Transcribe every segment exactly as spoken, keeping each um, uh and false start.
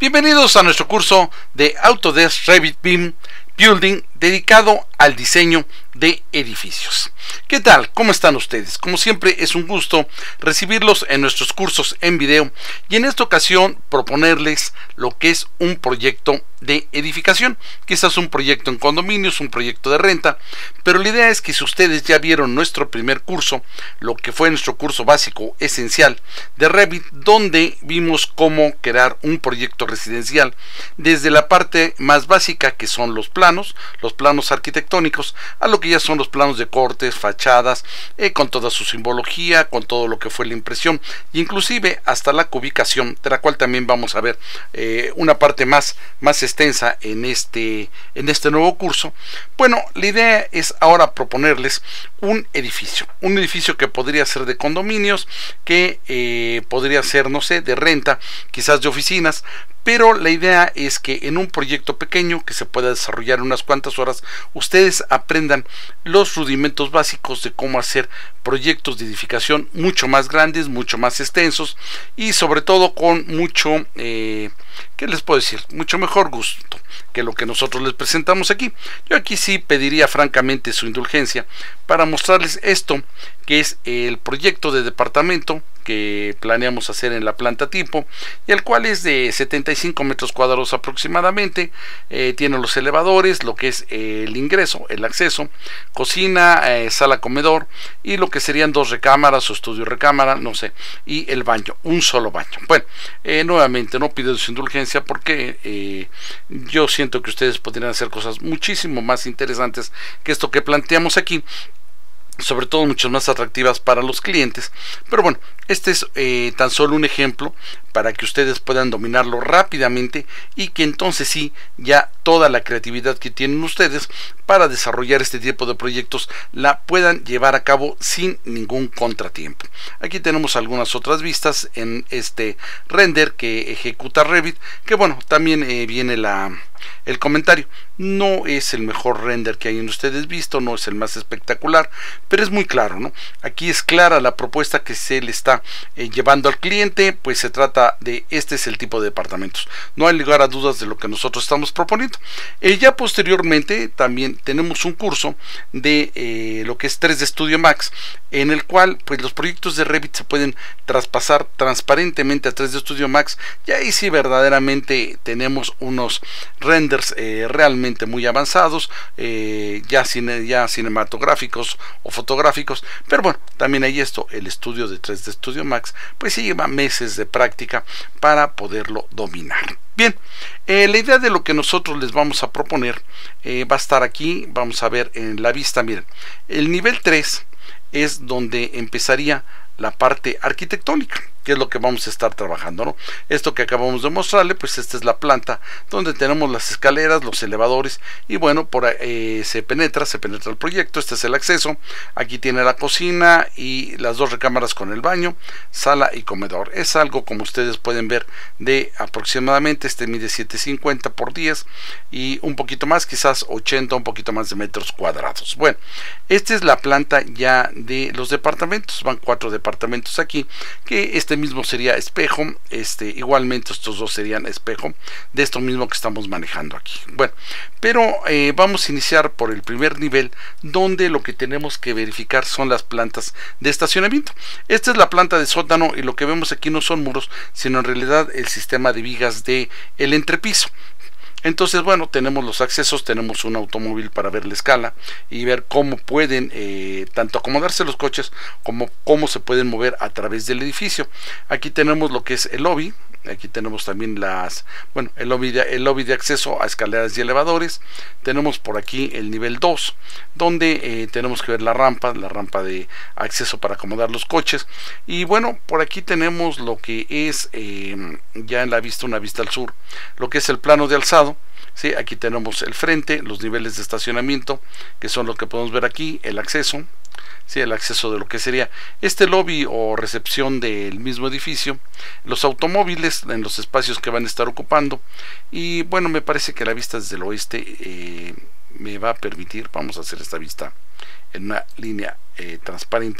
Bienvenidos a nuestro curso de Autodesk Revit B I M Building dedicado al diseño de edificios. ¿Qué tal? ¿Cómo están ustedes? Como siempre es un gusto recibirlos en nuestros cursos en video y en esta ocasión proponerles lo que es un proyecto de edificación, quizás un proyecto en condominios, un proyecto de renta, pero la idea es que si ustedes ya vieron nuestro primer curso, lo que fue nuestro curso básico esencial de Revit, donde vimos cómo crear un proyecto residencial desde la parte más básica, que son los planos, los planos arquitectónicos, a lo que ya son los planos de cortes, fachadas, eh, con toda su simbología, con todo lo que fue la impresión, inclusive hasta la cubicación, de la cual también vamos a ver eh, una parte más, más extensa en este, en este nuevo curso. Bueno, la idea es ahora proponerles un edificio, un edificio que podría ser de condominios, que eh, podría ser, no sé, de renta, quizás de oficinas, pero la idea es que en un proyecto pequeño que se pueda desarrollar en unas cuantas horas, ustedes aprendan los rudimentos básicos de cómo hacer proyectos de edificación mucho más grandes, mucho más extensos y sobre todo con mucho, eh, ¿qué les puedo decir? Mucho mejor gusto que lo que nosotros les presentamos aquí. Yo aquí sí pediría francamente su indulgencia para mostrarles esto, que es el proyecto de departamento que planeamos hacer en la planta tipo, y el cual es de setenta y cinco metros cuadrados aproximadamente. Eh, tiene los elevadores, lo que es eh, el ingreso, el acceso, cocina, eh, sala comedor y lo que serían dos recámaras o estudio recámara, no sé, y el baño, un solo baño. Bueno, eh, nuevamente no pido su indulgencia porque eh, yo siento que ustedes podrían hacer cosas muchísimo más interesantes que esto que planteamos aquí, sobre todo mucho más atractivas para los clientes. Pero bueno, este es eh, tan solo un ejemplo para que ustedes puedan dominarlo rápidamente y que entonces sí, ya toda la creatividad que tienen ustedes para desarrollar este tipo de proyectos la puedan llevar a cabo sin ningún contratiempo. Aquí tenemos algunas otras vistas en este render que ejecuta Revit, que bueno, también eh, viene la el comentario. No es el mejor render que hayan ustedes visto, no es el más espectacular, pero es muy claro, ¿no? Aquí es clara la propuesta que se le está eh, llevando al cliente, pues se trata de este es el tipo de departamentos. No hay lugar a dudas de lo que nosotros estamos proponiendo. Eh, ya posteriormente también tenemos un curso de eh, lo que es tres D Studio Max, en el cual pues los proyectos de Revit se pueden traspasar transparentemente a tres D Studio Max, y ahí sí verdaderamente tenemos unos renders eh, realmente muy avanzados, eh, ya, cine, ya cinematográficos o fotográficos, pero bueno, también hay esto, el estudio de tres D Studio Max, pues sí lleva meses de práctica para poderlo dominar. Bien, eh, la idea de lo que nosotros les vamos a proponer eh, va a estar aquí. Vamos a ver en la vista, miren, el nivel tres es donde empezaría la parte arquitectónica, que es lo que vamos a estar trabajando, ¿no? Esto que acabamos de mostrarle, pues esta es la planta donde tenemos las escaleras, los elevadores y bueno, por ahí se penetra, se penetra el proyecto. Este es el acceso, aquí tiene la cocina y las dos recámaras con el baño, sala y comedor. Es algo, como ustedes pueden ver, de aproximadamente, este mide siete cincuenta por diez y un poquito más, quizás ochenta, un poquito más de metros cuadrados. Bueno, esta es la planta ya de los departamentos, van cuatro departamentos aquí, que este mismo sería espejo, este igualmente estos dos serían espejo de esto mismo que estamos manejando aquí. Bueno, pero eh, vamos a iniciar por el primer nivel, donde lo que tenemos que verificar son las plantas de estacionamiento. Esta es la planta de sótano y lo que vemos aquí no son muros, sino en realidad el sistema de vigas de el entrepiso. Entonces, bueno, tenemos los accesos, tenemos un automóvil para ver la escala y ver cómo pueden eh, tanto acomodarse los coches como cómo se pueden mover a través del edificio. Aquí tenemos lo que es el lobby. Aquí tenemos también las, bueno, el lobby, de, el lobby de acceso a escaleras y elevadores. Tenemos por aquí el nivel dos, donde eh, tenemos que ver la rampa, la rampa de acceso para acomodar los coches. Y bueno, por aquí tenemos lo que es, eh, ya en la vista, una vista al sur, lo que es el plano de alzado. Sí, aquí tenemos el frente, los niveles de estacionamiento, que son lo que podemos ver aquí, el acceso. Sí, el acceso de lo que sería este lobby o recepción del mismo edificio, los automóviles en los espacios que van a estar ocupando. Y bueno, me parece que la vista desde el oeste eh, me va a permitir, vamos a hacer esta vista en una línea eh, transparente,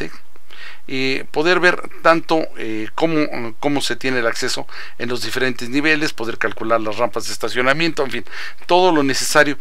eh, poder ver tanto eh, cómo, cómo se tiene el acceso en los diferentes niveles, poder calcular las rampas de estacionamiento, en fin, todo lo necesario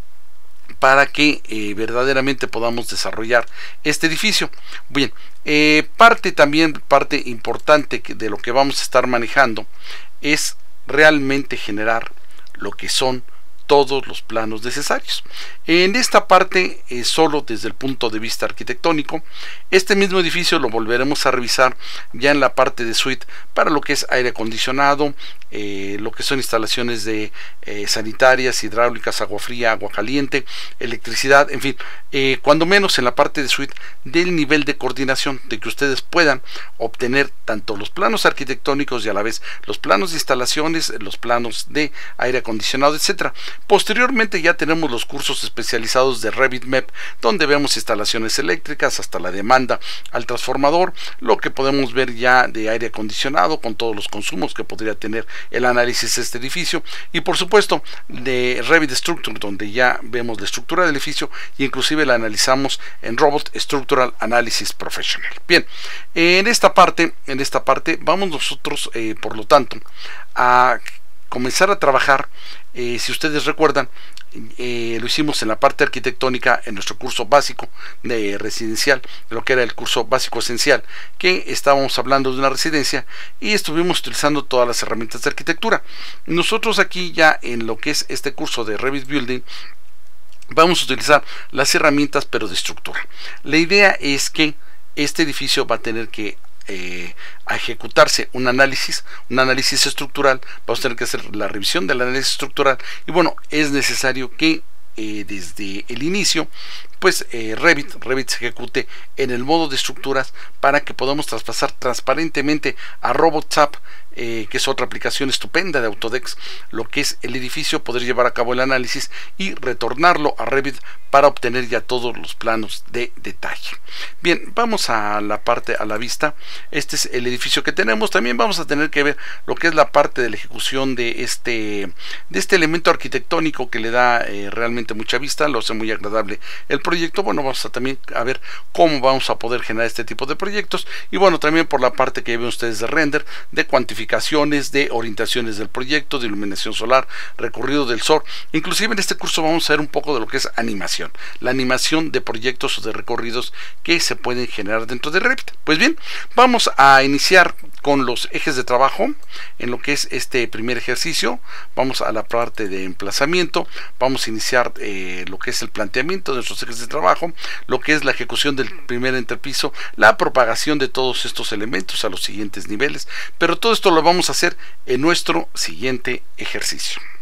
para que eh, verdaderamente podamos desarrollar este edificio. Bien, eh, parte también, parte importante de lo que vamos a estar manejando es realmente generar lo que son todos los planos necesarios. En esta parte, eh, solo desde el punto de vista arquitectónico, este mismo edificio lo volveremos a revisar ya en la parte de suite para lo que es aire acondicionado, eh, lo que son instalaciones de eh, sanitarias, hidráulicas, agua fría, agua caliente, electricidad, en fin, eh, cuando menos en la parte de suite del nivel de coordinación, de que ustedes puedan obtener tanto los planos arquitectónicos y a la vez los planos de instalaciones, los planos de aire acondicionado, etcétera. Posteriormente ya tenemos los cursos especializados de Revit M E P, donde vemos instalaciones eléctricas hasta la demanda al transformador, lo que podemos ver ya de aire acondicionado con todos los consumos que podría tener el análisis de este edificio, y por supuesto de Revit Structure, donde ya vemos la estructura del edificio y inclusive la analizamos en Robot Structural Analysis Professional. Bien, en esta parte, en esta parte vamos nosotros eh, por lo tanto a comenzar a trabajar. Eh, si ustedes recuerdan, eh, lo hicimos en la parte arquitectónica en nuestro curso básico de residencial, lo que era el curso básico esencial, que estábamos hablando de una residencia y estuvimos utilizando todas las herramientas de arquitectura. Nosotros aquí ya en lo que es este curso de Revit Building vamos a utilizar las herramientas pero de estructura. La idea es que este edificio va a tener que Eh, a ejecutarse un análisis, un análisis estructural. Vamos a tener que hacer la revisión del análisis estructural y bueno, es necesario que eh, desde el inicio pues eh, Revit, Revit se ejecute en el modo de estructuras para que podamos traspasar transparentemente a RobotSAP, eh, que es otra aplicación estupenda de Autodesk, lo que es el edificio, poder llevar a cabo el análisis y retornarlo a Revit para obtener ya todos los planos de detalle. Bien, vamos a la parte a la vista. Este es el edificio que tenemos. También vamos a tener que ver lo que es la parte de la ejecución de este, de este elemento arquitectónico que le da eh, realmente mucha vista, lo hace muy agradable el proyecto. Bueno, vamos a también a ver cómo vamos a poder generar este tipo de proyectos y bueno, también por la parte que ven ustedes de render, de cuantificaciones, de orientaciones del proyecto, de iluminación solar, recorrido del sol. Inclusive en este curso vamos a ver un poco de lo que es animación, la animación de proyectos o de recorridos que se pueden generar dentro de Revit. Pues bien, vamos a iniciar con los ejes de trabajo en lo que es este primer ejercicio. Vamos a la parte de emplazamiento, vamos a iniciar eh, lo que es el planteamiento de nuestros ejes de trabajo, lo que es la ejecución del primer entrepiso, la propagación de todos estos elementos a los siguientes niveles, pero todo esto lo vamos a hacer en nuestro siguiente ejercicio.